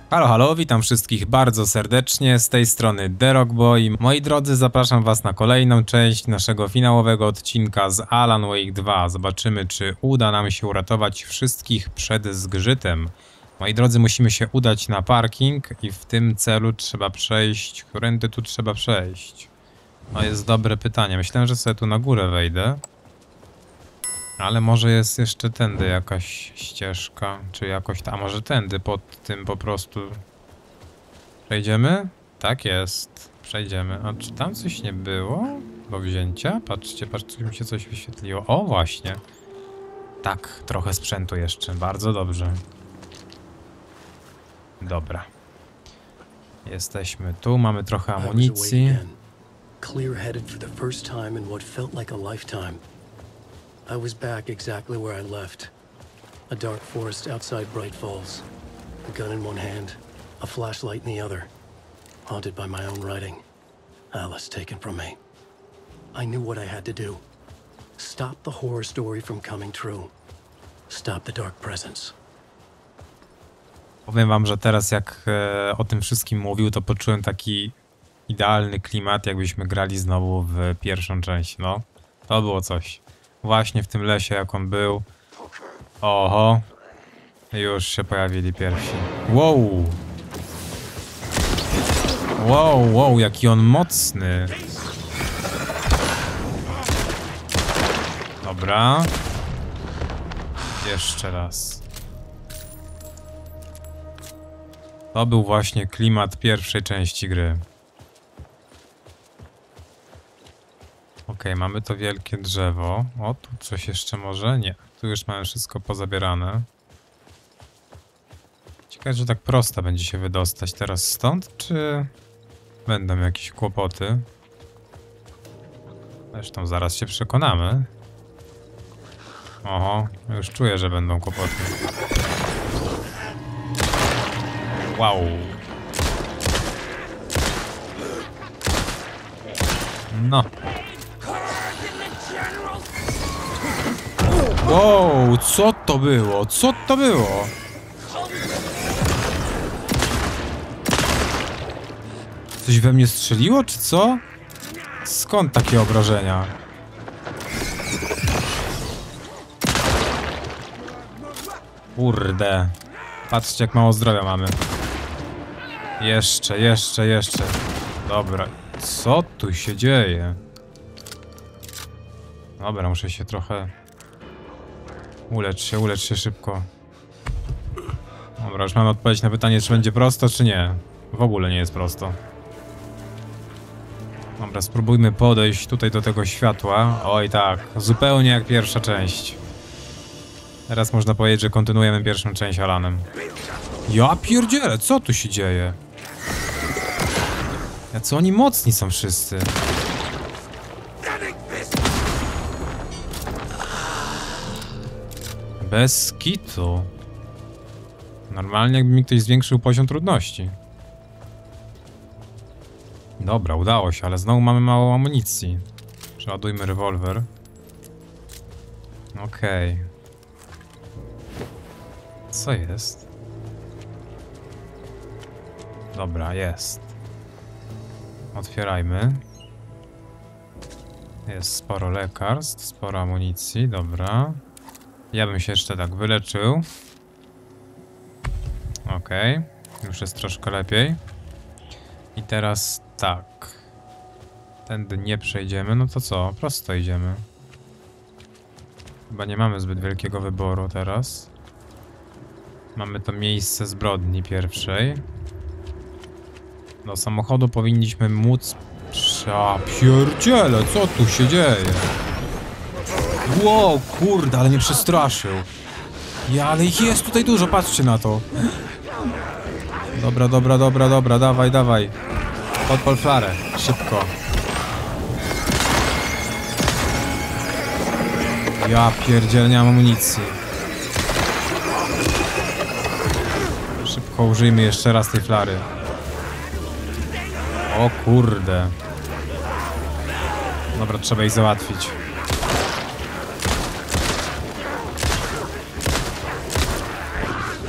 Halo, halo, witam wszystkich bardzo serdecznie, z tej strony The Rock Boy. Moi drodzy, zapraszam was na kolejną część naszego finałowego odcinka z Alan Wake 2. Zobaczymy, czy uda nam się uratować wszystkich przed zgrzytem. Moi drodzy, musimy się udać na parking i w tym celu trzeba przejść... Którędy tu trzeba przejść? To jest dobre pytanie. Myślałem, że sobie tu na górę wejdę. Ale może jest jeszcze tędy jakaś ścieżka, czy jakoś tam, a może tędy pod tym po prostu. Przejdziemy? Tak jest. Przejdziemy. A czy tam coś nie było do wzięcia? Patrzcie, patrzcie, mi się coś wyświetliło. O, właśnie. Tak, trochę sprzętu jeszcze. Bardzo dobrze. Dobra. Jesteśmy tu, mamy trochę amunicji. Clear-headed for the first time in what felt like a lifetime. I was back exactly where I left. A dark forest outside Bright Falls. A gun in one hand, a flashlight in the other. Haunted by my own writing. Alice taken from me. I knew what I had to do. Stop the horror story from coming true. Stop the dark presence. Powiem wam, że teraz jak o tym wszystkim mówił, to poczułem taki idealny klimat, jakbyśmy grali znowu w pierwszą część. No, to było coś. Właśnie w tym lesie, jak on był. Oho. Już się pojawili pierwsi. Wow. Wow, wow, jaki on mocny. Dobra. Jeszcze raz. To był właśnie klimat pierwszej części gry. Okej, mamy to wielkie drzewo. O, tu coś jeszcze może? Nie. Tu już mamy wszystko pozabierane. Ciekawe, że tak prosto będzie się wydostać teraz stąd, czy będą jakieś kłopoty? Zresztą zaraz się przekonamy. Oho, już czuję, że będą kłopoty. Wow. No. Wow, co to było? Co to było? Coś we mnie strzeliło, czy co? Skąd takie obrażenia? Kurde. Patrzcie, jak mało zdrowia mamy. Jeszcze. Dobra. Co tu się dzieje? Dobra, muszę się trochę... Ulecz się szybko. Dobra, już mamy odpowiedź na pytanie, czy będzie prosto, czy nie. W ogóle nie jest prosto. Dobra, spróbujmy podejść tutaj do tego światła. Oj tak, zupełnie jak pierwsza część. Teraz można powiedzieć, że kontynuujemy pierwszą część Alanem. Ja pierdzielę, co tu się dzieje? Jacy oni mocni są wszyscy. Bez kitu. Normalnie jakby mi ktoś zwiększył poziom trudności. Dobra, udało się, ale znowu mamy mało amunicji. Przeładujmy rewolwer. Okej. Co jest? Dobra, jest. Otwierajmy. Jest sporo lekarstw, sporo amunicji, dobra. Ja bym się jeszcze tak wyleczył. Okej. Już jest troszkę lepiej. I teraz tak. Tędy nie przejdziemy, no to co? Prosto idziemy. Chyba nie mamy zbyt wielkiego wyboru teraz. Mamy to miejsce zbrodni pierwszej. Do samochodu powinniśmy móc... Pierdziele, co tu się dzieje? Wow, kurde, ale mnie przestraszył. Ja, ale ich jest tutaj dużo, patrzcie na to. Dobra, dawaj. Podpal flarę, szybko. Ja pierdzielę, nie mam amunicji. Szybko użyjmy jeszcze raz tej flary. O kurde. Dobra, trzeba ich załatwić.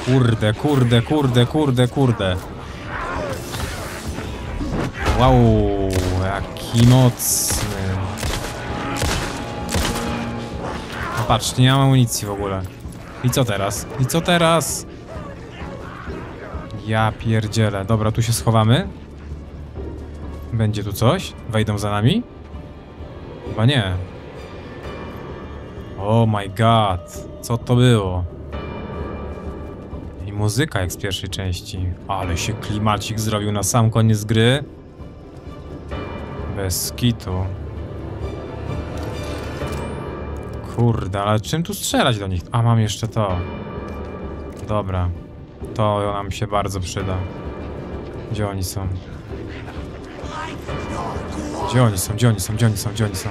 Kurde, kurde, kurde, kurde, kurde. Wow, jaki mocny. No patrz, nie mam amunicji w ogóle. I co teraz? I co teraz? Ja pierdzielę. Dobra, tu się schowamy. Będzie tu coś? Wejdą za nami? Chyba nie. Oh my god. Co to było? I muzyka jak z pierwszej części. Ale się klimacik zrobił na sam koniec gry. Bez kitu. Kurde, ale czym tu strzelać do nich? A, mam jeszcze to. Dobra. To nam się bardzo przyda. Gdzie oni są? Gdzie oni są? Gdzie oni są? Gdzie oni są? Gdzie oni są?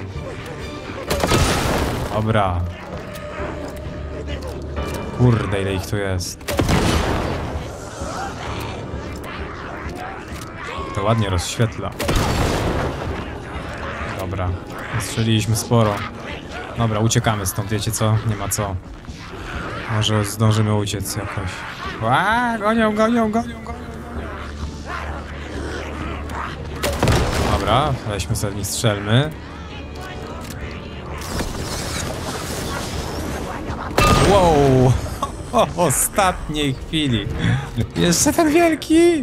Dobra. Kurde, ile ich tu jest. To ładnie rozświetla. Dobra. Strzeliliśmy sporo. Dobra, uciekamy stąd, wiecie co? Nie ma co. Może zdążymy uciec jakoś. Ła, gonią, gonią, gonią, gonią. Dobra, weźmy sobie nich, strzelmy. Wow! O, w ostatniej chwili. Jeszcze ten wielki!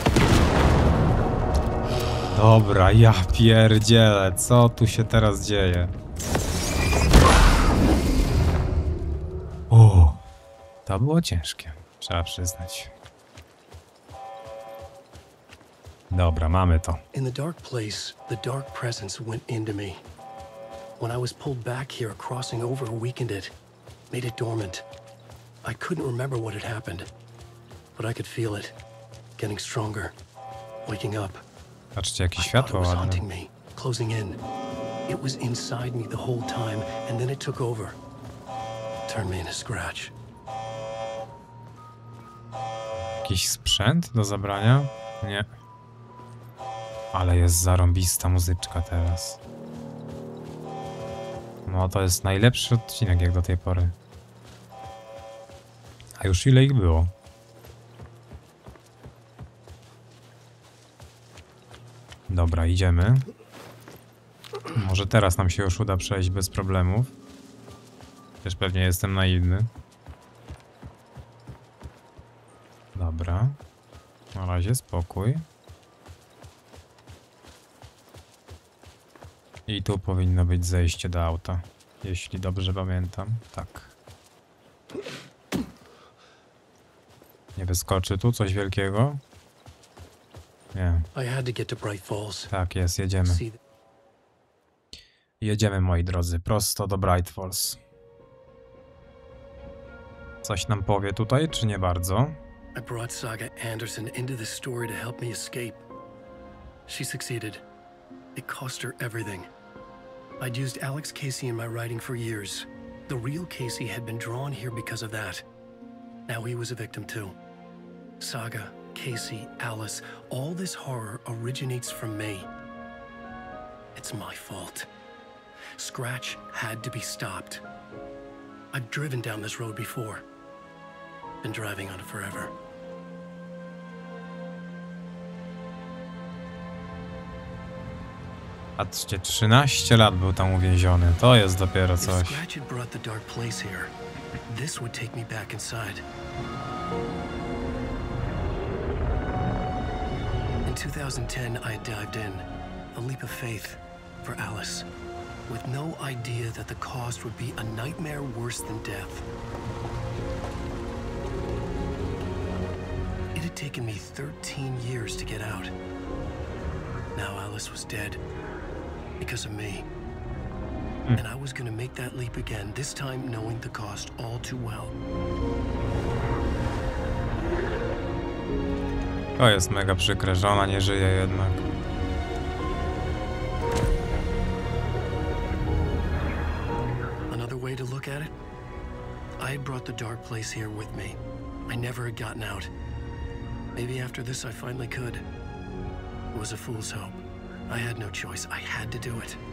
Dobra, ja pierdzielę. Co tu się teraz dzieje? O, to było ciężkie. Trzeba przyznać. Dobra, mamy to. In the dark place, the dark presence went into me. When I was pulled back here, a crossing over weakened it, made it dormant. I couldn't remember what had happened, but I could feel it, getting stronger, waking up. Patrzcie, jakie I thought światło it was ładne. haunting me, closing in. It was inside me the whole time, and then it took over. Turned me into Scratch. Jakiś sprzęt do zabrania? Nie. Ale jest zarąbista muzyczka teraz. No to jest najlepszy odcinek jak do tej pory. A już ile ich było? Dobra, idziemy. Może teraz nam się już uda przejść bez problemów. Też pewnie jestem naiwny. Dobra. Na razie spokój. I tu powinno być zejście do auta. Jeśli dobrze pamiętam. Tak. Nie wyskoczy tu coś wielkiego? Nie. I had to get to Bright Falls. Tak jest, jedziemy. See the Jedziemy, moi drodzy, prosto do Bright Falls. Coś nam powie tutaj, czy nie bardzo? I brought Saga Anderson into this story to help me escape. She succeeded. It cost her everything. I'd used Alex Casey in my writing for years. The real Casey had been drawn here because of that. Now he was a victim too. Saga, Casey, Alice, all this horror originates from me. It's my fault. Scratch had to be stopped. I've driven down this road before. Been driving on it forever. Patrzcie, 13 lat był tam uwięziony. To jest dopiero If coś. Scratch had brought the dark place here, this would take me back inside. In 2010, I had dived in, a leap of faith for Alice, with no idea that the cost would be a nightmare worse than death. It had taken me 13 years to get out. Now Alice was dead because of me. And I was gonna make that leap again, this time knowing the cost all too well. To jest mega przykre, że ona nie żyje jednak. Another way to look at it, I had brought the dark place here with me. I never had gotten out. Maybe after this I finally could. It was a fool's hope. I had no choice. I had to do it.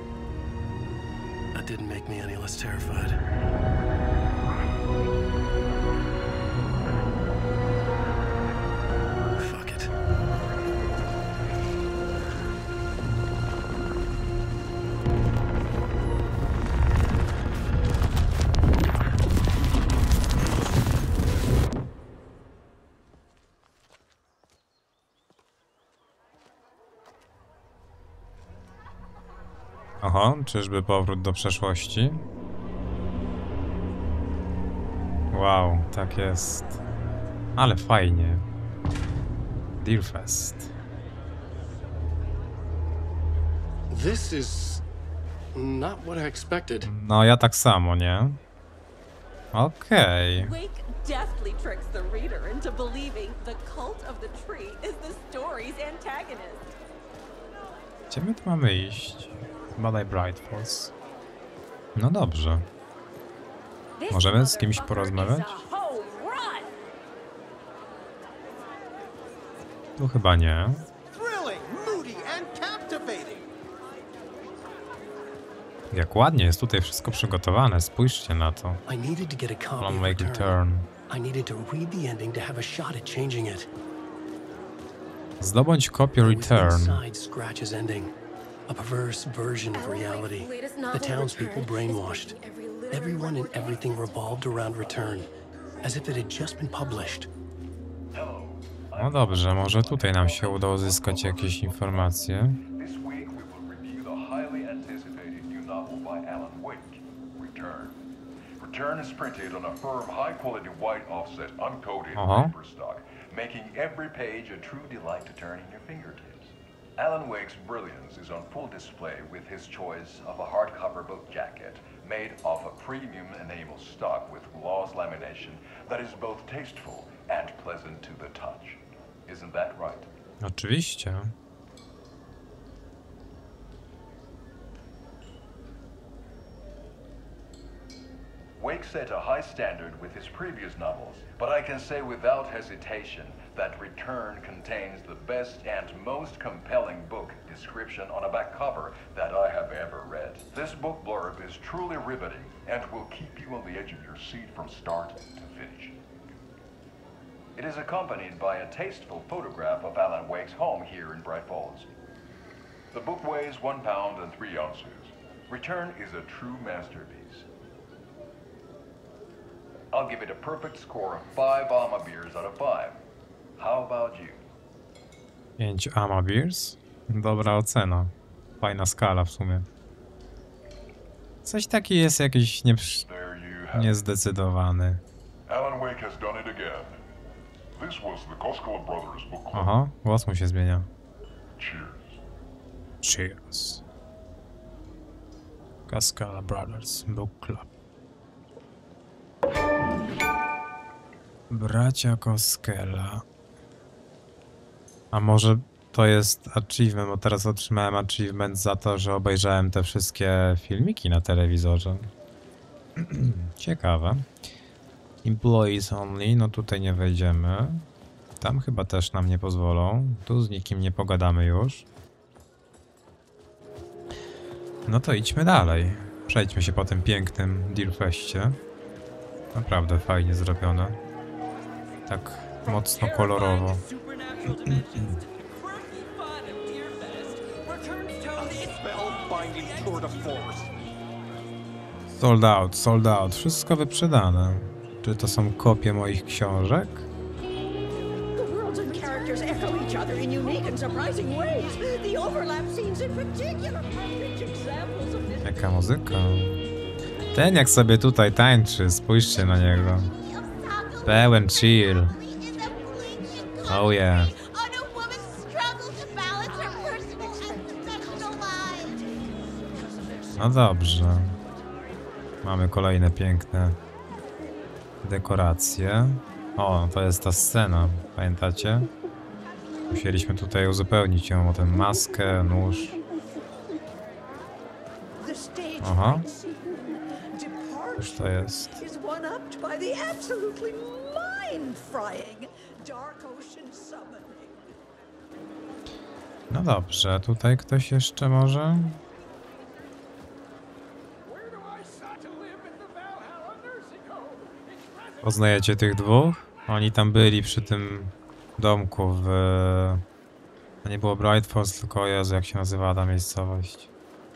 That didn't make me any less terrified. Oho, czyżby powrót do przeszłości? Wow, tak jest. Ale fajnie. Deerfest. This is not what I expected. No, ja tak samo, nie? Okej. Wake deftly tricks the reader into believing the cult of the tree is the story's antagonist. Gdzie my tu mamy iść? Badaj Bright Falls. No dobrze. Możemy z kimś porozmawiać? Tu chyba nie. Thrilling, moody, and captivating. Jak ładnie jest tutaj wszystko przygotowane, spójrzcie na to. I needed to get a copy Alan of Wake Return. Return. I needed to read the ending to have a shot at changing it. Zdobądź kopię It was Return. inside Scratch's ending, a perverse version of reality. The townspeople brainwashed. Everyone and everything revolved around Return, as if it had just been published. No dobrze, może tutaj nam się uda uzyskać jakieś informacje. This week we will review the highly anticipated new novel by Alan Wake, Return. Return is printed on a firm, high-quality white offset, uncoated paper stock, making every page a true delight to turn in your fingertips. Alan Wake's brilliance is on full display with his choice of a hardcover book jacket made of a premium enamel stock with gloss lamination that is both tasteful and pleasant to the touch. Isn't that right? Oczywiście. Wake set a high standard with his previous novels, but I can say without hesitation that Return contains the best and most compelling book description on a back cover that I have ever read. This book blurb is truly riveting and will keep you on the edge of your seat from start to finish. It is accompanied by a tasteful photograph of Alan Wake's home here in Bright Falls. The book weighs 1 pound and 3 ounces. Return is a true masterpiece. I'll give it a perfect score of 5 Alma beers out of 5. How about you? 5 Ama Beers? Dobra ocena. Fajna skala w sumie. Coś taki jest jakiś There you have it. niezdecydowany. Alan Wake has done it again. This was the Koskela Brothers book club. Aha, głos mu się zmienia. Cheers. Cheers. Koskela Brothers Book Club. Bracia Koskela. A może to jest achievement, bo teraz otrzymałem achievement za to, że obejrzałem te wszystkie filmiki na telewizorze. Ciekawe. Employees only, no tutaj nie wejdziemy. Tam chyba też nam nie pozwolą. Tu z nikim nie pogadamy już. No to idźmy dalej. Przejdźmy się po tym pięknym Deerfestie. Naprawdę fajnie zrobione. Tak mocno kolorowo. Spellbinding tour de force. Sold out. Wszystko wyprzedane. Czy to są kopie moich książek? The worlds and characters echo each other in unique and surprising ways. The overlap scenes in particular are rich examples of this. Jaka muzyka. Ten jak sobie tutaj tańczy, spójrzcie na niego. Pełen chill. Oh yeah. On a woman's struggle to balance her personal and professional lives. No dobrze. Mamy kolejne piękne dekoracje. O, to jest ta scena, pamiętacie? Musieliśmy tutaj uzupełnić ją o tę maskę, nóż. The stage Aha. fight scene. Cóż Departure to jest? is one-upped by the absolutely mind-frying Dark Ocean summoning. No dobrze, tutaj ktoś jeszcze może? Poznajecie tych dwóch? Oni tam byli przy tym domku w... To nie było Bright Falls, tylko Jezu, jak się nazywała ta miejscowość.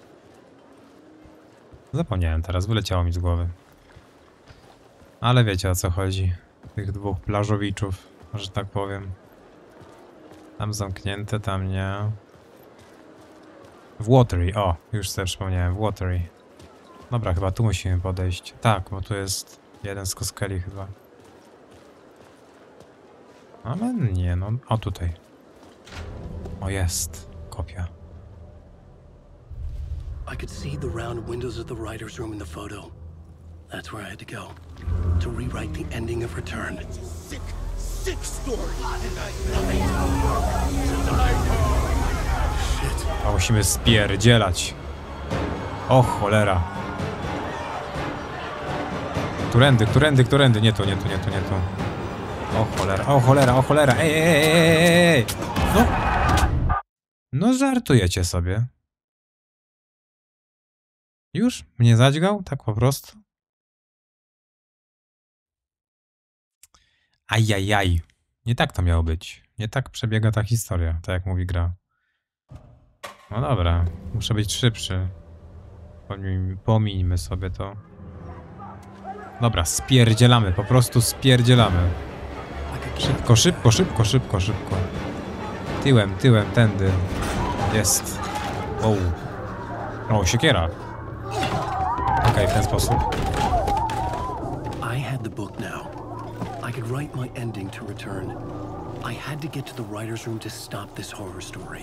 Zapomniałem teraz, wyleciało mi z głowy. Ale wiecie o co chodzi. Tych dwóch plażowiczów, że tak powiem. Tam zamknięte, tam nie. W Watery, o, już sobie przypomniałem, w Watery. Dobra, chyba tu musimy podejść. Tak, bo tu jest jeden z koskeli chyba. Ale nie, no, o tutaj. O, jest, kopia. I could see the round windows of the writer's room in the photo. That's where I had to go. To rewrite the ending of Return. Sick story. A musimy spierdzielać. O cholera. Którędy, którędy, którędy? Nie tu, nie tu, nie tu, nie tu. O cholera, o cholera, o cholera. Ej, ej, ej, ej, ej. No. No żartujecie sobie. Już? Mnie zadźgał? Tak po prostu? Ajajaj. Nie tak to miało być. Nie tak przebiega ta historia, tak jak mówi gra. No dobra, muszę być szybszy. Pomińmy sobie to. Dobra, spierdzielamy, po prostu spierdzielamy. Szybko, szybko, szybko, szybko, szybko. Tyłem, tyłem, tędy. Jest. O, siekiera. Okej, w ten sposób. I had the book now. I could write my ending to Return. I had to get to the writer's room to stop this horror story.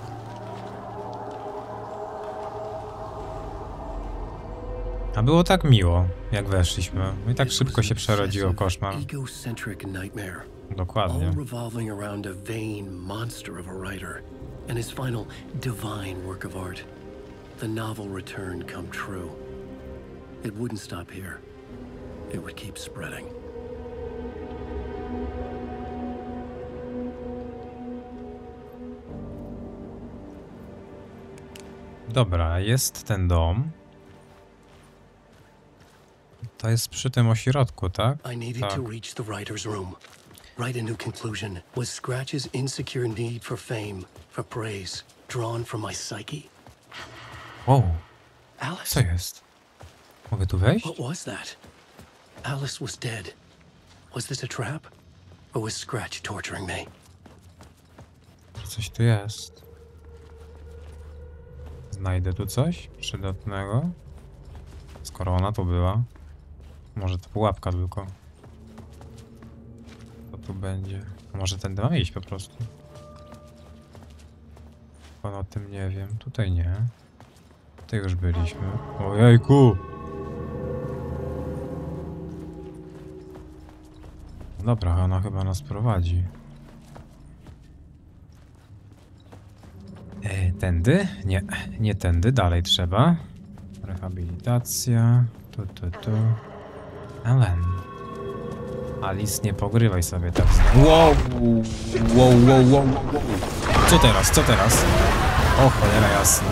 A było tak miło, jak weszliśmy. I tak szybko się przerodziło koszmar. Egocentric nightmare. Dokładnie. All revolving around a vain monster of a writer and his final divine work of art. The novel Return come true. It wouldn't stop here. It would keep spreading. Dobra, jest ten dom. To jest przy tym ośrodku, tak? I needed to reach the writer's room. Write a new conclusion. Was Scratch's insecure need for fame, for praise, drawn from my psyche? Wow, Alice? co jest? Mogę tu wejść? What was that? Alice was dead. Was this a trap? Or was Scratch torturing me? Coś tu jest. Znajdę tu coś przydatnego. Skoro ona tu była. Może to pułapka tylko. Co tu będzie? Może tędy mam iść po prostu. Pan o tym nie wiem. Tutaj nie. Tutaj już byliśmy. Ojejku! Dobra, ona chyba nas prowadzi. Tędy? Nie, nie tędy. Dalej trzeba. Rehabilitacja. Tu. Alan. Alice, nie pogrywaj sobie tak. Wow! Co teraz? Co teraz? O cholera jasna.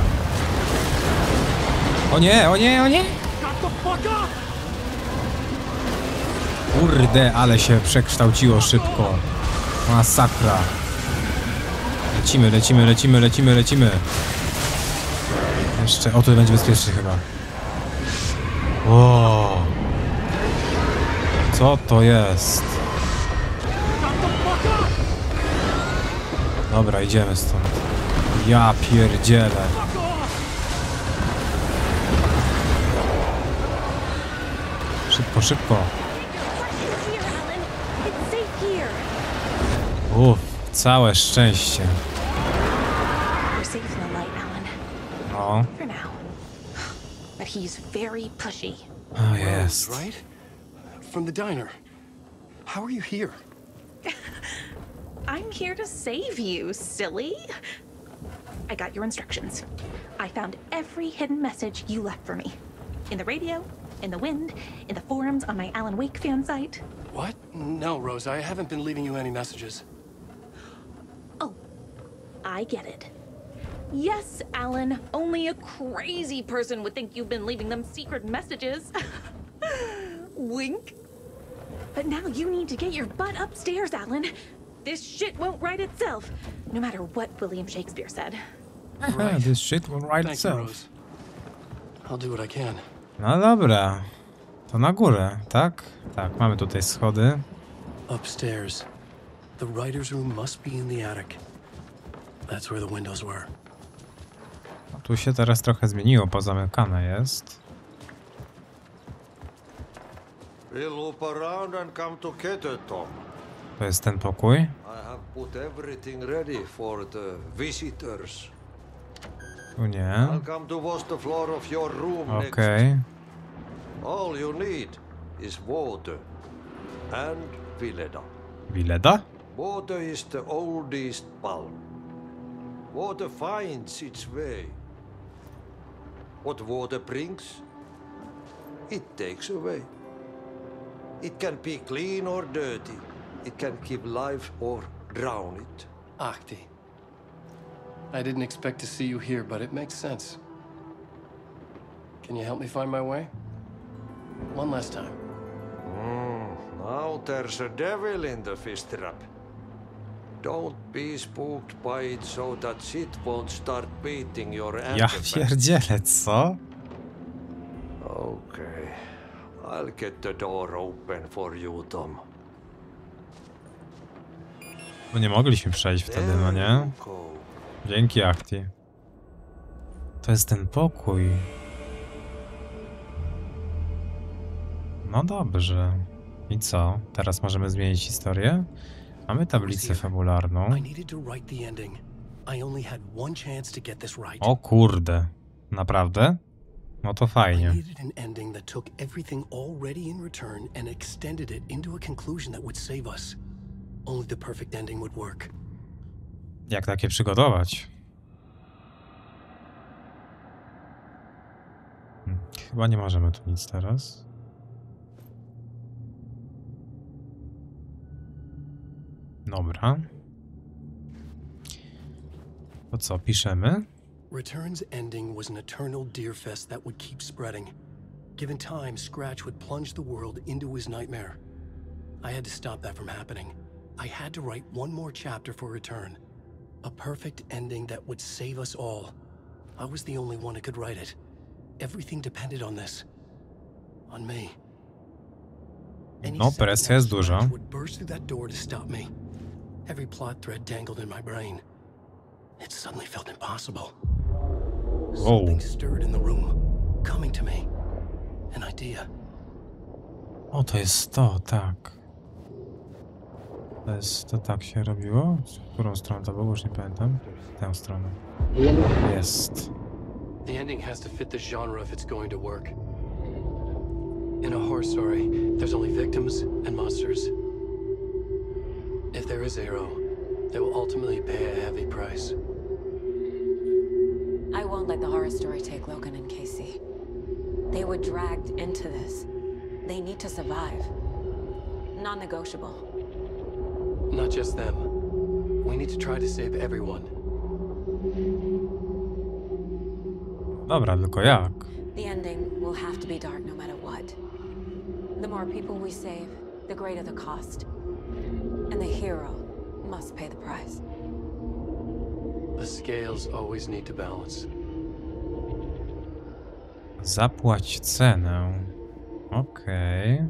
O nie, o nie, o nie! Kurde, ale się przekształciło szybko. Masakra. Lecimy. Jeszcze, o tu będzie bezpiecznie chyba. Wow. Co to jest? Dobra, idziemy stąd. Ja pierdzielę. Szybko, szybko. Całe szczęście. No. But he's very pushy. O, jest. Right? From the diner. How are you here? I'm here to save you, silly. I got your instructions. I found every hidden message you left for me. In the radio, in the wind, in the forums on my Alan Wake fan site. What? No, Rose, I haven't been leaving you any messages. Oh, I get it. Yes, Alan, only a crazy person would think you've been leaving them secret messages. Wink. But now you need to get your butt upstairs, Alan. This shit won't write itself, no matter what William Shakespeare said. Right. This shit will write Thank you, itself. Rose. I'll do what I can. No dobra. To na górę, tak? Tak, mamy tutaj schody. Upstairs. The writer's room must be in the attic. That's where the windows were. No Tu się teraz trochę zmieniło, pozamykane jest. We'll loop around and come together, Tom. To jest ten pokój. I have put everything ready for the visitors. Tu nie. I'll come to wash the floor of your room next. Okej. All you need is water and Vileda. Vileda? Water is the oldest bulb. Water finds its way. What water brings, it takes away. It can be clean or dirty. It can give life or drown it. Ahti. I didn't expect to see you here, but it makes sense. Can you help me find my way? One last time. Now there's a devil in the fish trap. Don't be spooked by it so that shit won't start beating your Ja antifact. pierdzielę, co? Okay. I'll get the door open for you, Tom. Bo nie mogliśmy przejść wtedy, no nie? Dzięki, Ahti. To jest ten pokój. No dobrze. I co? Teraz możemy zmienić historię? Mamy tablicę fabularną. I needed to write the ending. I only had one chance to get this right. O kurde. Naprawdę? No to I fajnie. needed an ending that took everything already in return and extended it into a conclusion that would save us. Only the perfect ending would work. Jak takie przygotować? Chyba nie możemy tu nic teraz. Dobra. To co, piszemy? Return's ending was an eternal deer fest that would keep spreading. Given time, Scratch would plunge the world into his nightmare. I had to stop that from happening. I had to write one more chapter for Return. A perfect ending that would save us all. I was the only one who could write it. Everything depended on this. On me. Any No, second presja now, jest duża. Scratch would burst through that door to stop me. Every plot thread dangled in my brain. It suddenly felt impossible. Something stirred in the room, coming to me. An idea. O, to jest to, tak. To tak się robiło? W którą stronę to było? Już nie pamiętam. W tę stronę. Jest. The ending has to fit the genre if it's going to work. In a horror story, there's only victims and monsters. If there is a hero, they will ultimately pay a heavy price. I won't let the horror story take Logan and Casey. They were dragged into this. They need to survive. Non-negotiable. Not just them. We need to try to save everyone. Dobra, tylko jak? The ending will have to be dark no matter what. The more people we save, the greater the cost. And the hero must pay the price. The scales always need to balance. Zapłać cenę. Okej.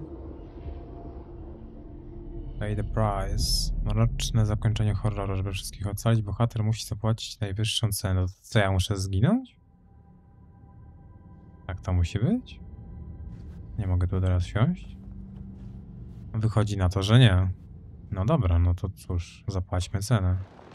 Pay the price. Mroczne zakończenie horroru. Żeby wszystkich ocalić, bohater musi zapłacić najwyższą cenę. To co, ja muszę zginąć? Tak to musi być? Nie mogę tu teraz siąść? Wychodzi na to, że nie. No dobra, no to cóż, zapłaćmy cenę.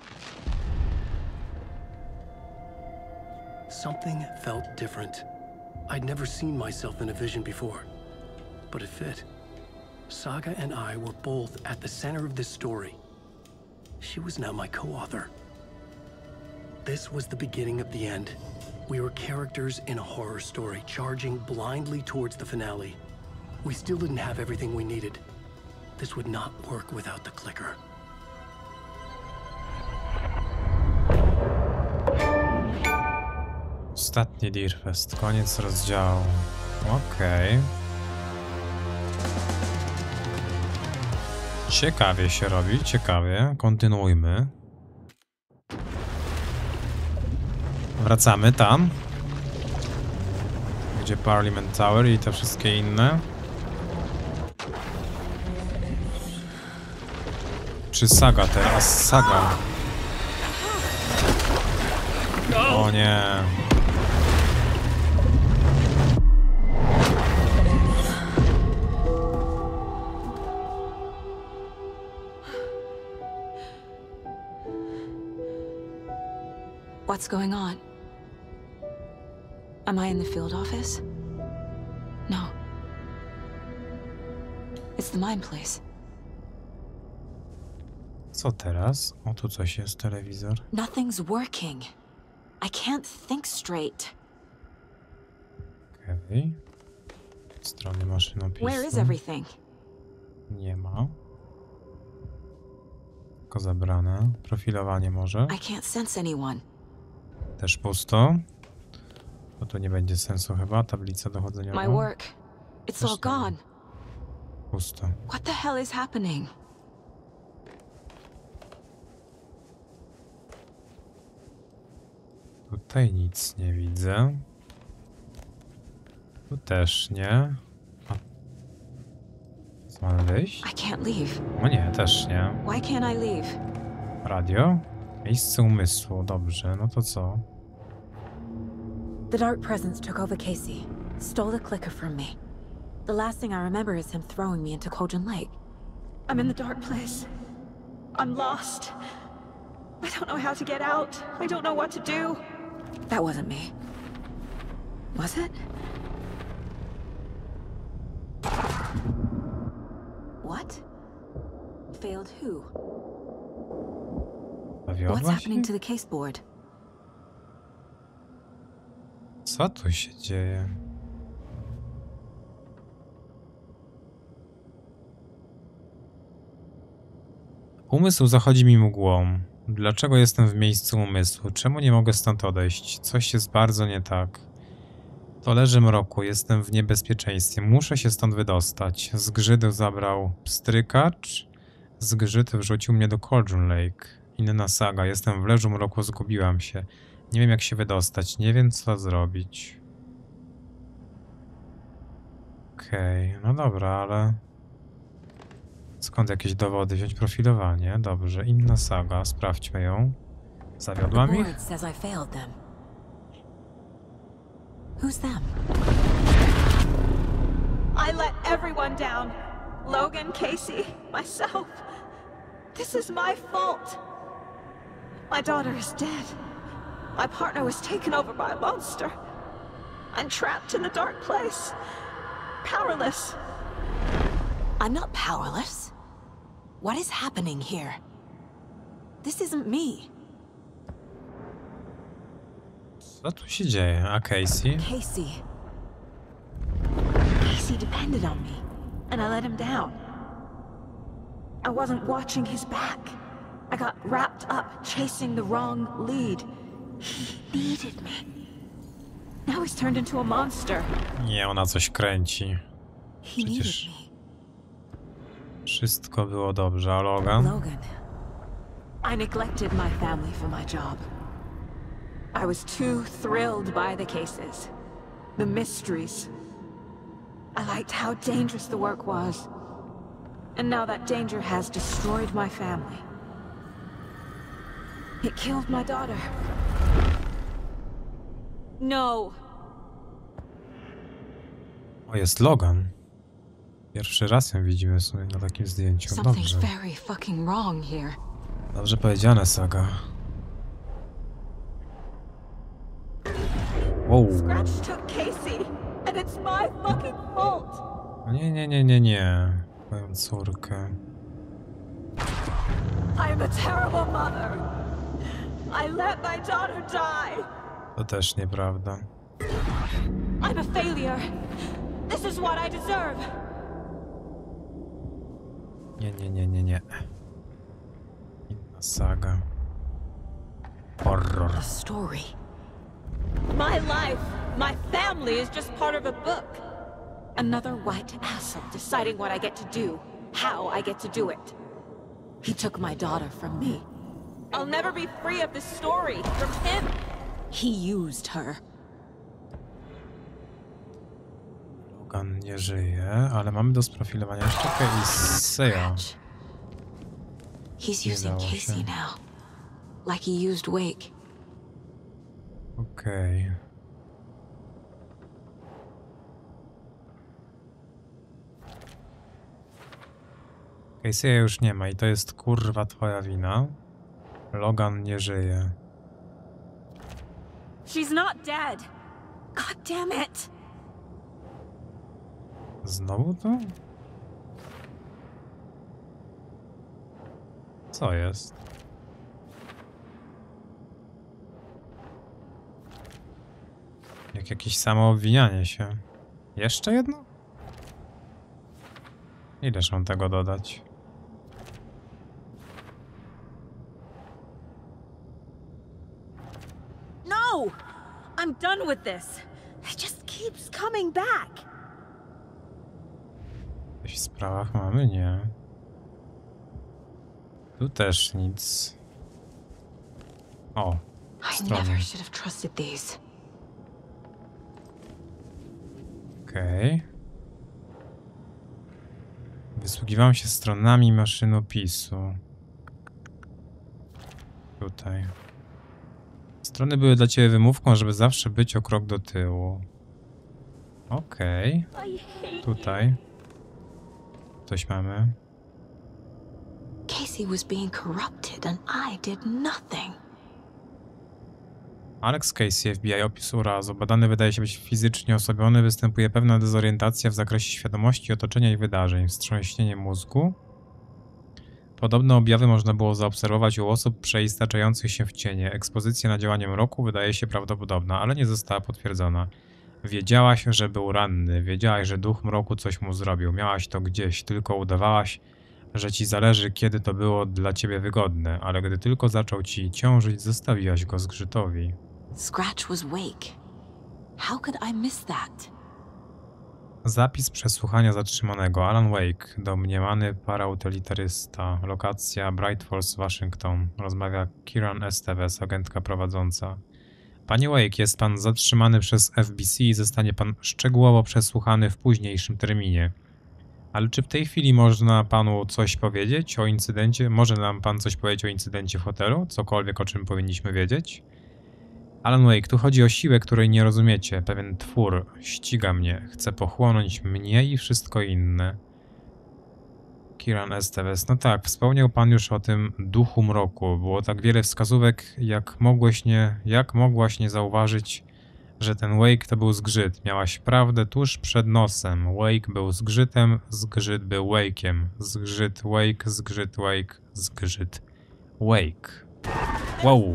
Something felt different. I'd never seen myself in a vision before, but it fit. Saga and I were both at the center of this story. She was now my co-author. This was the beginning of the end. We were characters in a horror story, charging blindly towards the finale. We still didn't have everything we needed. This would not work without the clicker. Ostatni Deerfest, koniec rozdziału. Okej. Ciekawie się robi, ciekawie. Kontynuujmy. Wracamy tam, gdzie Parliament Tower i te wszystkie inne. Czy Saga teraz? Saga. O nie. What's going on? Am I in the field office? No. It's the mine place. Co teraz? O, tu coś jest, telewizor. Nothing's working. I can't think straight. Okej. Strony maszynopisu. Where is everything? Nie ma. Tylko zabrane. Profilowanie może. I can't sense anyone. Też pusto. Bo to nie będzie sensu chyba. Tablica dochodzeniowa. My work. It's all gone. Pusto. What the hell is happening? Tutaj nic nie widzę. Tu też nie. Co mam wyjść? I can't leave. O nie, też nie. Why can't I leave? Radio? Miejsce umysłu, dobrze, no to co? The Dark Presence took over Casey, stole the clicker from me. The last thing I remember is him throwing me into Cauldron Lake. I'm in the dark place. I'm lost. I don't know how to get out. I don't know what to do. That wasn't me. Was it? What? Failed who? What's happening to the case board? Co tu się dzieje? Umysł zachodzi mi mgłą. Dlaczego jestem w miejscu umysłu? Czemu nie mogę stąd odejść? Coś jest bardzo nie tak. To leży mroku, jestem w niebezpieczeństwie. Muszę się stąd wydostać. Zgrzyt zabrał pstrykacz. Zgrzyt wrzucił mnie do Cauldron Lake. Inna saga. Jestem w leżu mroku, zgubiłam się. Nie wiem jak się wydostać. Nie wiem co zrobić. Okej, no dobra, ale... Skąd jakieś dowody? Wziąć profilowanie. Dobrze, inna saga. Sprawdźmy ją. Zawiodła mi? Who's them? I let everyone down. Logan, Casey, myself. This is my fault. My daughter is dead. My partner was taken over by a monster. I'm trapped in the dark place. Powerless. I'm not powerless. What is happening here? This isn't me. Co tu się dzieje? A Casey? Casey depended on me, and I let him down. I wasn't watching his back. I got wrapped up chasing the wrong lead. He needed me. Now he's turned into a monster. Nie, ona coś kręci. Przecież wszystko było dobrze, a Logan? I neglected my family for my job. I was too thrilled by the cases, the mysteries. I liked how dangerous the work was. And now that danger has destroyed my family. It killed my daughter. No. O, jest Logan. Pierwszy raz ją widzimy sobie na takim zdjęciu. Dobrze. Dobrze powiedziane, Saga. Wow. Nie. Moją córkę. I'm a terrible mother. I let my daughter die. To też nieprawda. I'm a failure. This is what I deserve. Nie. Inna saga. Horror. A story. My life, my family is just part of a book. Another white asshole deciding what I get to do, how I get to do it. He took my daughter from me. I'll never be free of this story from him. He used her. Logan nie żyje, ale mamy do sprofilowania jeszcze Casey'a. He's using Casey now. Like he used Wake. Okej. Casey'a już nie ma i to jest kurwa twoja wina. Logan nie żyje. She's not dead. God damn it. Znowu to? Co jest? Jak jakieś samoobwinianie się. Jeszcze jedno? Ileż mam tego dodać? No! I'm done with this. It just keeps coming back. W jakichś sprawach mamy? Nie. Tu też nic. O, I strony. never should have trusted these. Okej. Wysługiwałem się stronami maszynopisu. Tutaj. Strony były dla ciebie wymówką, żeby zawsze być o krok do tyłu. Okej. Tutaj. Coś mamy. Casey was being corrupted and I did nothing. Alex Casey, FBI, opis urazu. Badany wydaje się być fizycznie osłabiony. Występuje pewna dezorientacja w zakresie świadomości, otoczenia i wydarzeń. Wstrząśnienie mózgu. Podobne objawy można było zaobserwować u osób przeistaczających się w cienie. Ekspozycja na działanie mroku wydaje się prawdopodobna, ale nie została potwierdzona. Wiedziałaś, że był ranny. Wiedziałaś, że duch mroku coś mu zrobił. Miałaś to gdzieś, tylko udawałaś, że ci zależy, kiedy to było dla ciebie wygodne, ale gdy tylko zaczął ci ciążyć, zostawiłaś go zgrzytowi. Scratch was Wake. How could I miss that? Zapis przesłuchania zatrzymanego. Alan Wake, domniemany parautylitarysta. Lokacja Bright Falls, Waszyngton. Rozmawia Kieran Esteves, agentka prowadząca. Panie Wake, jest pan zatrzymany przez FBC i zostanie pan szczegółowo przesłuchany w późniejszym terminie. Ale czy w tej chwili można panu coś powiedzieć o incydencie? Może nam pan coś powiedzieć o incydencie w hotelu? Cokolwiek, o czym powinniśmy wiedzieć? Alan Wake, tu chodzi o siłę, której nie rozumiecie. Pewien twór ściga mnie. Chce pochłonąć mnie i wszystko inne. Kieran Esteves. No tak, wspomniał pan już o tym duchu mroku. Było tak wiele wskazówek, jak mogłaś nie zauważyć, że ten Wake to był zgrzyt. Miałaś prawdę tuż przed nosem. Wake był zgrzytem, zgrzyt był Wake'iem. Zgrzyt, Wake, zgrzyt, Wake, zgrzyt, Wake. Wow.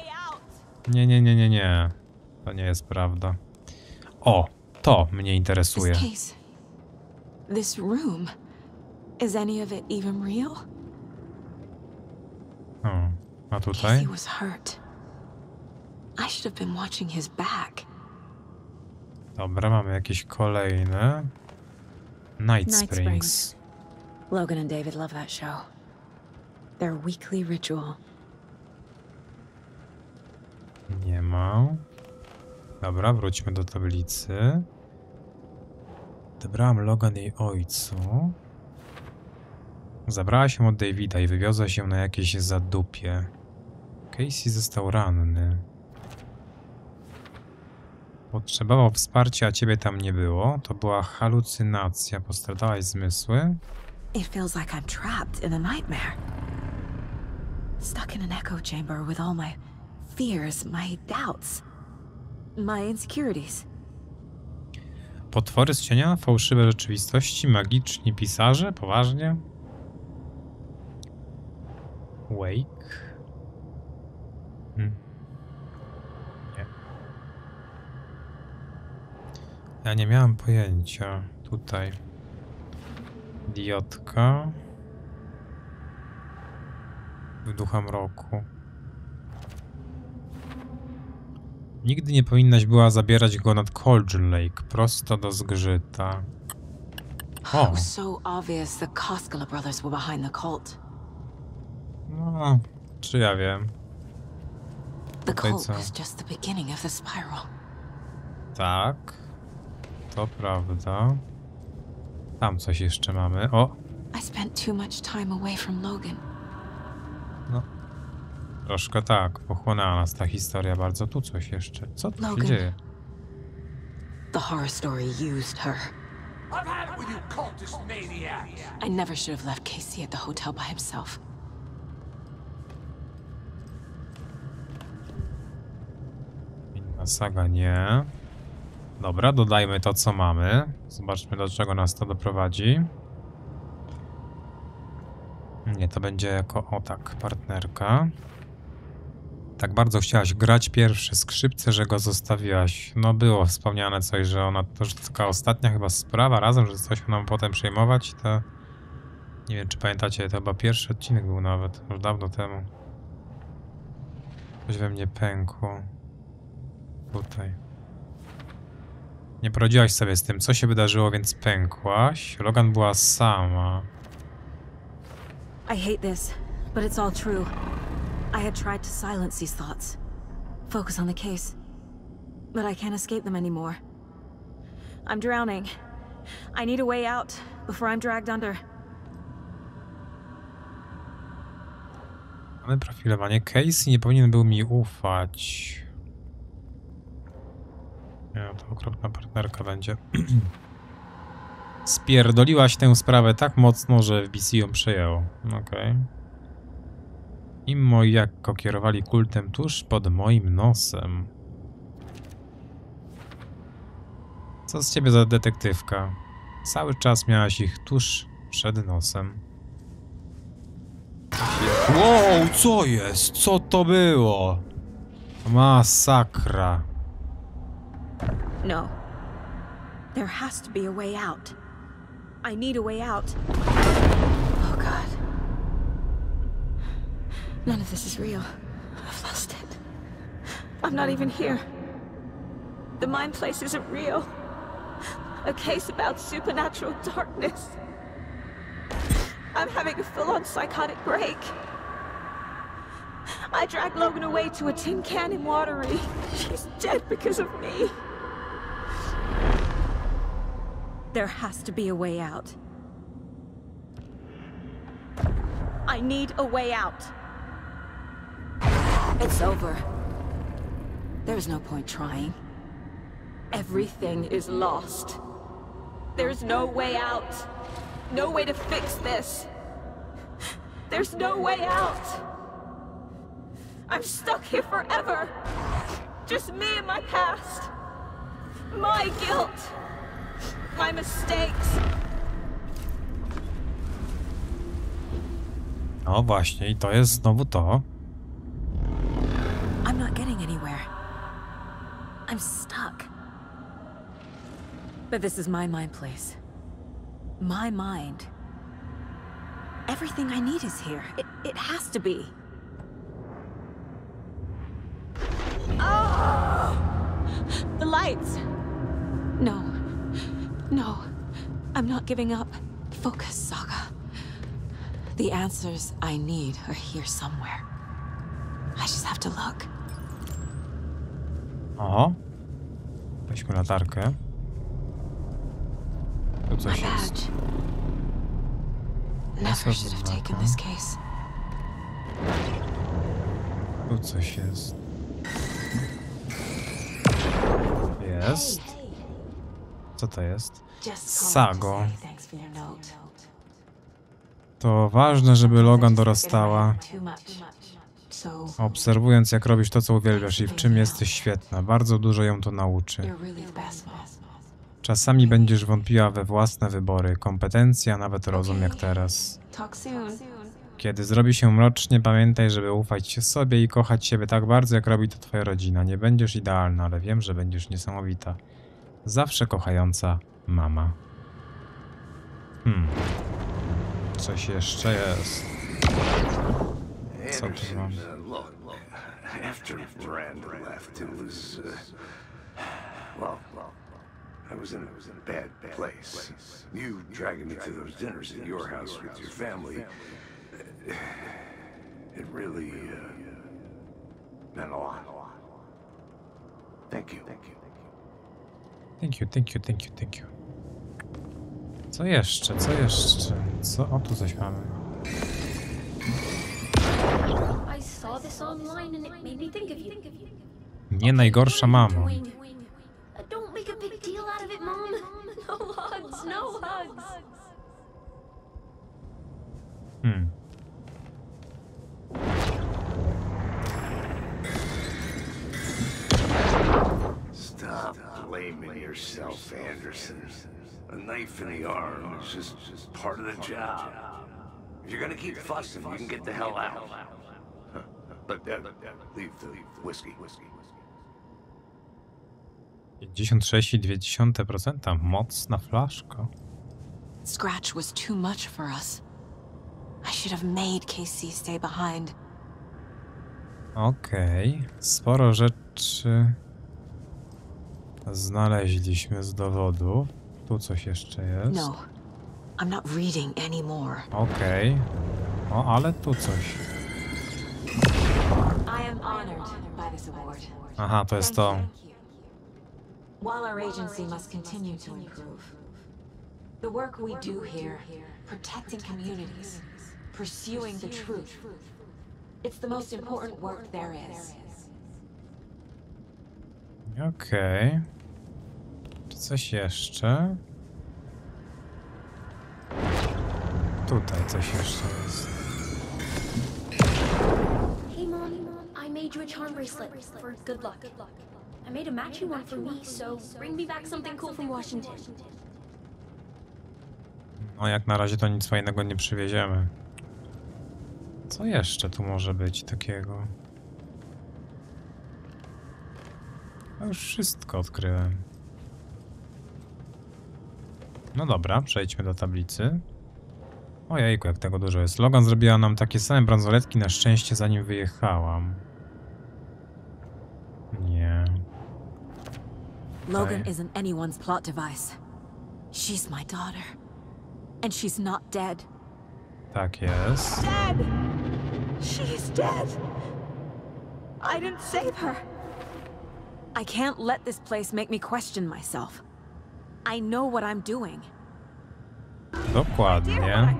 Nie. To nie jest prawda. O, to mnie interesuje. This case. This room. Is any of it even real? O, a tutaj? Casey was hurt. I should have been watching his back. Dobra, mamy jakieś kolejne. Night Springs. Logan and David love that show. Their weekly ritual. Nie ma. Dobra, wróćmy do tablicy. Odebrałam Logan jej ojcu. Zabrała się od Davida i wywiozła się na jakieś zadupie. Casey został ranny. Potrzebował wsparcia, a ciebie tam nie było. To była halucynacja. Postradałaś zmysły? It feels like I'm trapped in a nightmare. Stuck in an echo chamber with all my fears, my doubts, my insecurities. Potwory z cienia? Fałszywe rzeczywistości? Magiczni pisarze? Poważnie? Wake? Nie. Ja nie miałem pojęcia. Tutaj. Idiotka. W ducha mroku. Nigdy nie powinnaś była zabierać go nad Cauldron Lake, prosto do zgrzyta. O! It was so obvious the Koskela brothers were behind the cult. No, czy ja wiem? The Tutaj cult co? was just the beginning of the spiral. Tak. To prawda. Tam coś jeszcze mamy. O! I spent too much time away from Logan. No. Troszkę tak. Pochłonęła nas ta historia bardzo. Tu coś jeszcze. Co tu się Logan. dzieje? The horror story used her. I've had it with you cultist maniacs! I never should have left Casey at the hotel by himself. Saga nie. Dobra, dodajmy to, co mamy. Zobaczmy, do czego nas to doprowadzi. Nie, to będzie jako, o tak, partnerka. Tak bardzo chciałaś grać pierwsze skrzypce, że go zostawiłaś. No było wspomniane coś, że ona, to już taka ostatnia chyba sprawa razem, że coś nam potem przejmować, to... Nie wiem, czy pamiętacie, to chyba pierwszy odcinek był nawet, już dawno temu. Coś we mnie pękło. Tutaj. Nie poradziłaś sobie z tym, co się wydarzyło, więc pękłaś. Logan była sama. I hate this, but it's all true. I had tried to silence these thoughts. Focus on the case. But I can't escape them anymore. I'm drowning. I need a way out before I'm dragged under. Mamy profilowanie. Casey nie powinien był mi ufać. Nie, to okropna partnerka będzie. Spierdoliłaś tę sprawę tak mocno, że BC ją przejęło. Okej. Immo i Jakko kierowali kultem tuż pod moim nosem. Co z ciebie za detektywka? Cały czas miałaś ich tuż przed nosem. Wow, co jest? Co to było? Masakra. No. There has to be a way out. I need a way out. Oh God. None of this is real. I've lost it. I'm not even here. The mind place isn't real. A case about supernatural darkness. I'm having a full-on psychotic break. I dragged Logan away to a tin can in Watery. She's dead because of me. There has to be a way out. I need a way out. It's over. There's no point trying. Everything is lost. There's no way out. No way to fix this. There's no way out. I'm stuck here forever. Just me and my past. My guilt. My mistakes. No właśnie, i to jest znowu to. I'm not getting anywhere. I'm stuck. But this is my mind place. My mind. Everything I need is here. It has to be. Oh! The lights! No. No. I'm not giving up. Focus, Saga. The answers I need are here somewhere. I just have to look. O. Weźmy latarkę. Tu coś jest. Never should have taken this case. Tu coś jest. Jest. Co to jest? Sago. To ważne, żeby Logan dorastała. Obserwując, jak robisz to, co uwielbiasz i w czym jesteś świetna. Bardzo dużo ją to nauczy. Czasami będziesz wątpiła we własne wybory, kompetencje, a nawet rozum jak teraz. Kiedy zrobi się mrocznie, pamiętaj, żeby ufać sobie i kochać siebie tak bardzo, jak robi to twoja rodzina. Nie będziesz idealna, ale wiem, że będziesz niesamowita. Zawsze kochająca mama. Coś jeszcze jest. Co tu mam? After Miranda left, it was, well, I was in a bad place. You dragging me to those dinners at your house with your family, it really meant a lot. Thank you. Thank you. Co jeszcze? Co? O, tu coś mamy. Nie najgorsza mamo. Don't make a big deal out of it, Mom. No hugs, no hugs. yourself, Anderson. A knife in the arm is just part of the job. If you're gonna keep fussing, you can get the hell out. But leave the whiskey. 56,2%. Mocna flaszka. Scratch was too much for us. I should have made Casey stay behind. Okej. Sporo rzeczy znaleźliśmy z dowodów. Tu coś jeszcze jest. No, I'm not reading anymore. Okej. O, ale tu coś. I am honored by this award. Aha, to jest to. While our agency must continue to improve, the work we do here, protecting communities, pursuing the truth, it's the most important work there is. Okej. Czy coś jeszcze? Tutaj coś jeszcze jest. Hey Mom, I made you a charm bracelet for good luck. I made a matching one for me, so bring me back something cool from Washington. No jak na razie to nic fajnego nie przywieziemy. Co jeszcze tu może być takiego? Ja już wszystko odkryłem. No dobra, przejdźmy do tablicy. Ojejku, jak tego dużo jest. Logan zrobiła nam takie same bransoletki na szczęście, zanim wyjechałam. Nie. Logan isn't anyone's plot device. She's my daughter. And she's not dead. Tak jest. Dead! She's dead! I didn't save her. I can't let this place make me question myself. I know what I'm doing. Dokładnie.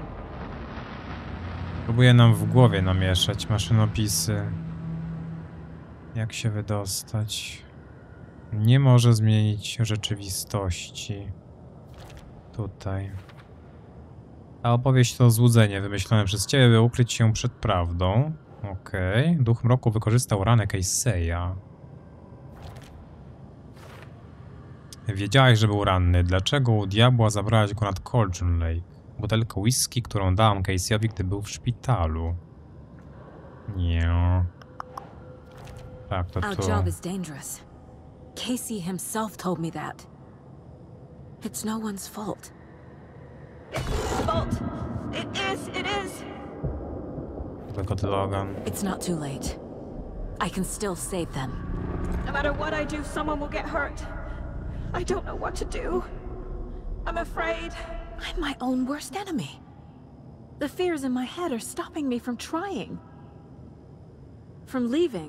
Próbuję nam w głowie namieszać maszynopisy. Jak się wydostać? Nie może zmienić rzeczywistości. Tutaj. Ta opowieść to złudzenie wymyślone przez ciebie, by ukryć się przed prawdą. Okej. Duch mroku wykorzystał ranę Casey'a. Wiedziałaś, że był ranny. Dlaczego u diabła zabrałaś go nad Cauldron Lake? Butelkę whisky, którą dałam Casey'owi, gdy był w szpitalu. Nie. Tak, to Our tu. job is dangerous. Casey himself told me that. It's no one's fault. Fault. It is. Tylko ty, Logan. It's not too late. I can still save them. No matter what I do, someone will get hurt. I don't know what to do. I'm afraid. I'm my own worst enemy. The fears in my head are stopping me from trying. From leaving.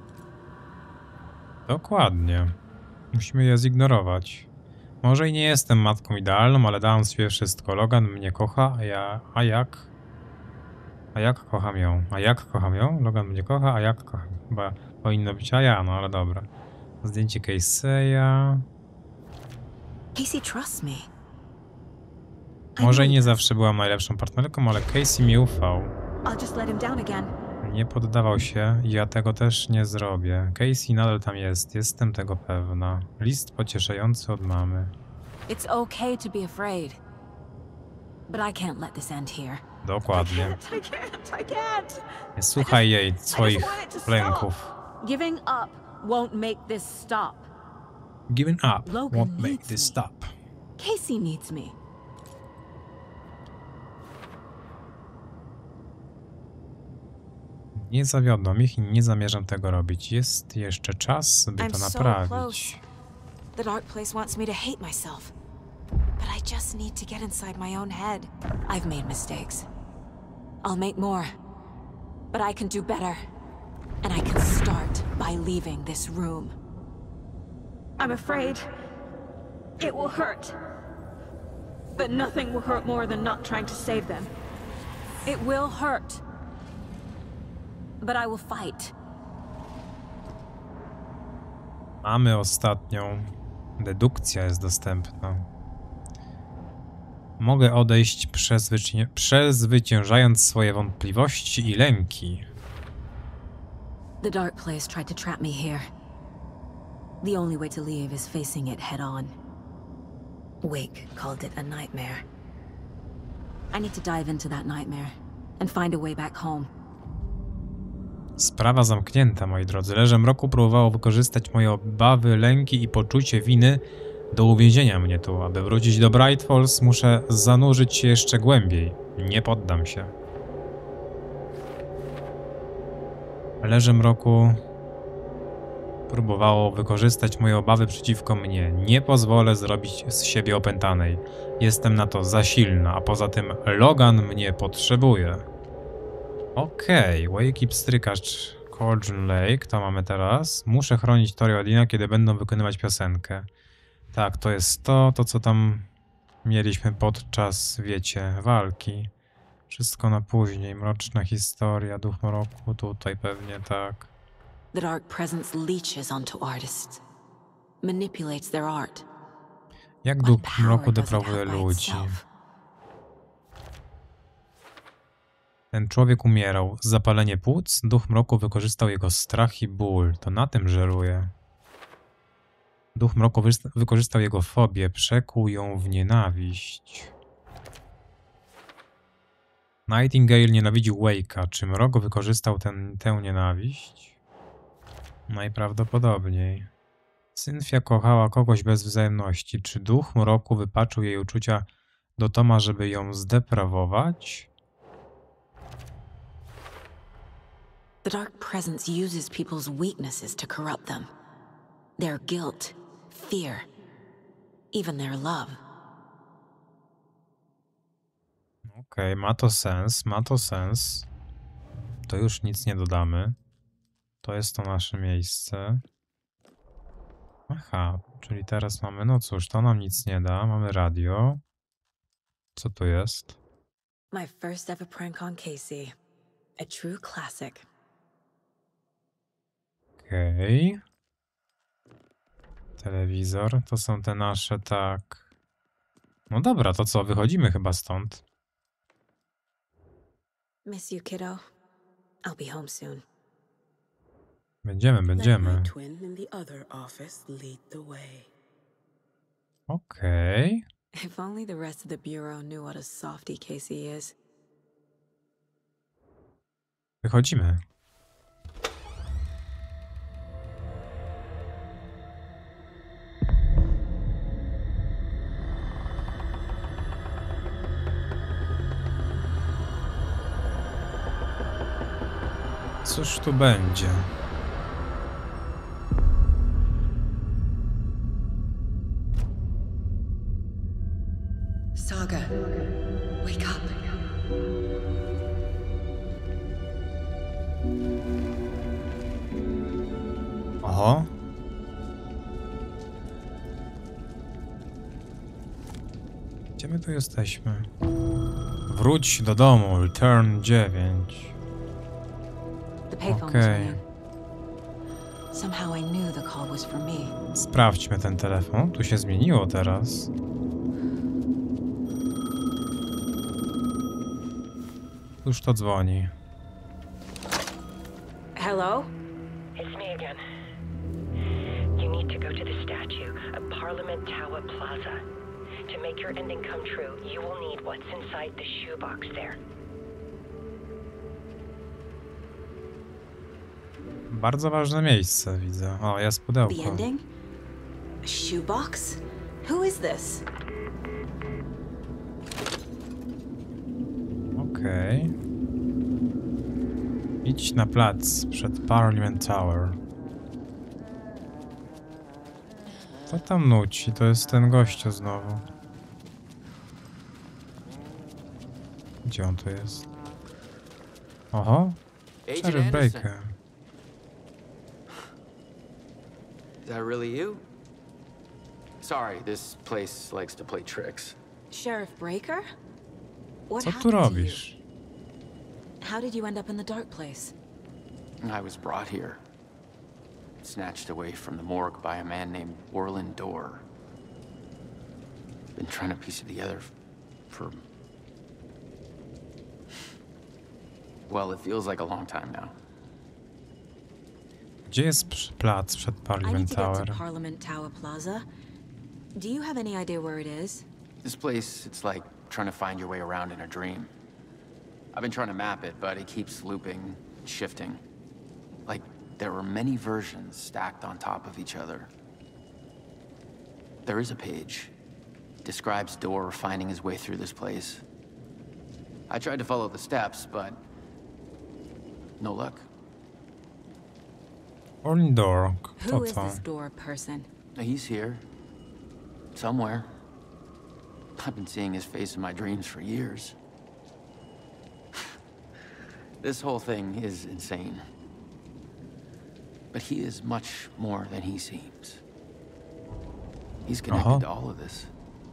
Dokładnie. Musimy je zignorować. Może i nie jestem matką idealną, ale dałam sobie wszystko. Logan mnie kocha, a jak? A jak kocham ją? A jak kocham ją? Logan mnie kocha, a jak kocham? Chyba powinno być a ja, no ale dobra. Zdjęcie Casey'a. Casey trusts me. Może i nie zawsze byłam najlepszą partnerką, ale Casey mi ufał. I'll just let him down again. Nie poddawał się i ja tego też nie zrobię. Casey nadal tam jest, jestem tego pewna. List pocieszający od mamy. It's okay to be afraid. But I can't let this end here. Dokładnie. I can't. Nie słuchaj jej swoich lęków. Giving up won't make this stop. Giving up Logan won't make needs this me. stop. Casey needs me. Nie zawiodłam ich i nie zamierzam tego robić. Jest jeszcze czas, by to I'm so naprawić. close. The dark place wants me to hate myself. But I just need to get inside my own head. I've made mistakes. I'll make more. But I can do better. And I can start by leaving this room. I'm afraid it will hurt. But nothing will hurt more than not trying to save them. It will hurt. But I will fight. Mamy ostatnią. Dedukcja jest dostępna. Mogę odejść przezwyciężając swoje wątpliwości i lęki. The dark place tried to trap me here. The only way to leave is facing it head on. Wake called it a nightmare. I need to dive into that nightmare and find a way back home. Sprawa zamknięta, moi drodzy. Leże Mroku próbowało wykorzystać moje obawy, lęki i poczucie winy do uwięzienia mnie tu. Aby wrócić do Bright Falls, muszę zanurzyć się jeszcze głębiej. Nie poddam się. Leże Mroku próbowało wykorzystać moje obawy przeciwko mnie. Nie pozwolę zrobić z siebie opętanej. Jestem na to za silna, a poza tym Logan mnie potrzebuje. Okej, Wake i pstrykacz Cauldron Lake, to mamy teraz. Muszę chronić Tori Odina, kiedy będą wykonywać piosenkę. Tak, to jest to co tam mieliśmy podczas, wiecie, walki. Wszystko na później. Mroczna historia, duch mroku, tutaj pewnie, tak. The dark presence leeches onto artists, manipulates their art. Jak duch mroku deprawuje ludzi? Ten człowiek umierał. Zapalenie płuc? Duch mroku wykorzystał jego strach i ból. To na tym żeruje. Duch mroku wykorzystał jego fobię. Przekuł ją w nienawiść. Nightingale nienawidził Wake'a. Czy mrok wykorzystał tę nienawiść? Najprawdopodobniej. Cynthia kochała kogoś bez wzajemności. Czy duch mroku wypaczył jej uczucia do Toma, żeby ją zdeprawować? The dark presence uses people's weaknesses to corrupt them. Their guilt, fear, even their love. Okej, ma to sens, ma to sens. To już nic nie dodamy. To jest to nasze miejsce. Aha, czyli teraz mamy, no cóż, to nam nic nie da. Mamy radio. Co tu jest? My first ever prank on Casey. A true classic. Okej. Telewizor, to są te nasze, tak. No dobra, to co, wychodzimy chyba stąd. Miss you, kiddo. I'll be home soon. Będziemy. Okej. If only the rest of the bureau knew what a softie Casey is. Wychodzimy. Cóż tu będzie? Saga, wake up. Oho. Gdzie my tu jesteśmy? Wróć do domu, return 9. Okej. Somehow I knew the call was for me. Sprawdźmy ten telefon. Tu się zmieniło teraz. Już to dzwoni. Hello? It's me again. You need to go to the statue of Parliament Tower Plaza. To make your ending come true, you will need what's inside the shoebox there. Bardzo ważne miejsce, widzę. O, jest pudełko. The ending? A shoebox? Who is this? Okej. Idź na plac przed Parliament Tower. Co tam nuci? To jest ten gościu znowu. Gdzie on tu jest? Oho. Sheriff Baker. Is that really you? Sorry, this place likes to play tricks. Sheriff Breaker? What Co tu happened to you? robisz? How did you end up in the dark place? I was brought here. Snatched away from the morgue by a man named Orland Dorr. Been trying to piece it together for... Well, it feels like a long time now. Gdzie jest plac przed I need Parliament to get to Tower? Parliament Tower Plaza. Do you have any idea where it is? This place, it's like trying to find your way around in a dream. I've been trying to map it, but it keeps looping, shifting. Like there were many versions stacked on top of each other. There is a page. It describes Door finding his way through this place. I tried to follow the steps, but no luck. Orlin Door. Kto Who is to? this Door person? He's here. Somewhere. I've been seeing his face in my dreams for years. This whole thing is insane. But he is much more than he seems. He's connected to all of this.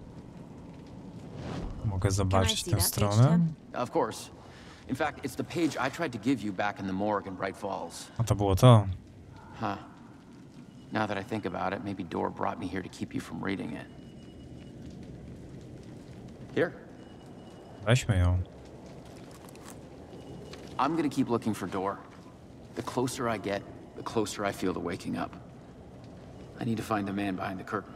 Mogę zobaczyć see tę that page, stronę? Of course. In fact, it's the page I tried to give you back in the morgue in Bright Falls. A to było to. Huh. Now that I think about it, maybe Door brought me here to keep you from reading it. Here. Weźmy ją. I'm gonna keep looking for Door. The closer I get, the closer I feel to waking up. I need to find the man behind the curtain.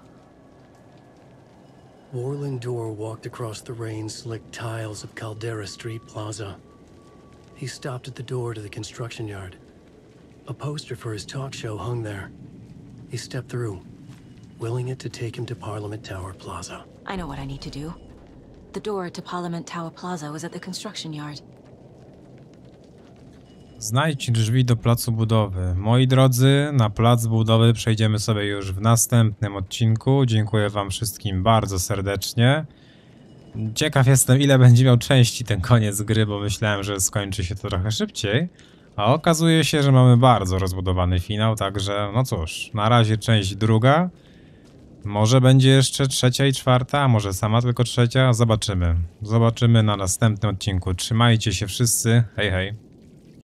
Warlin Door walked across the rain-slicked tiles of Caldera Street Plaza. He stopped at the door to the construction yard. A poster for his talk show hung there. He stepped through, willing it to take him to Parliament Tower Plaza. I know what I need to do. The door to Parliament Tower Plaza was at the construction yard. Znajdź drzwi do placu budowy. Moi drodzy, na plac budowy przejdziemy sobie już w następnym odcinku. Dziękuję wam wszystkim bardzo serdecznie. Ciekaw jestem, ile będzie miał części ten koniec gry, bo myślałem, że skończy się to trochę szybciej. A okazuje się, że mamy bardzo rozbudowany finał, także no cóż, na razie część druga. Może będzie jeszcze trzecia i czwarta, a może sama tylko trzecia. Zobaczymy. Zobaczymy na następnym odcinku. Trzymajcie się wszyscy. Hej, hej.